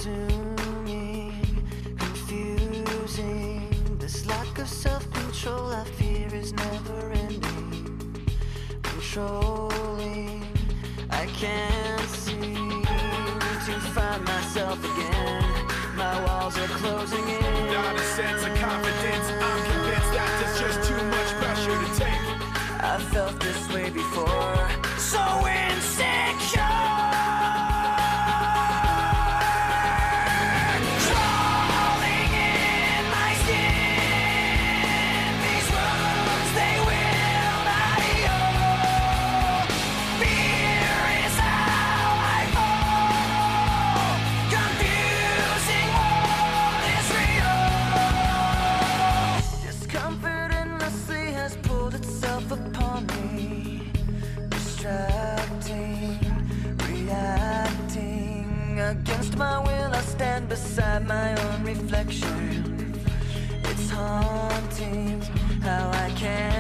consuming, confusing. This lack of self-control I fear is never ending. Controlling, I can't seem to find myself again. My walls are closing in. Without a sense of confidence, I'm convinced that there's just too much pressure to take. I felt this way before, so insecure. Crawling in my skin, these wounds they will not heal. Fear is how I fall. Confusing what is real. Discomfort endlessly has pulled itself upon me, distracting, reacting. Against my will I stand beside my own reflection. It's haunting how I can't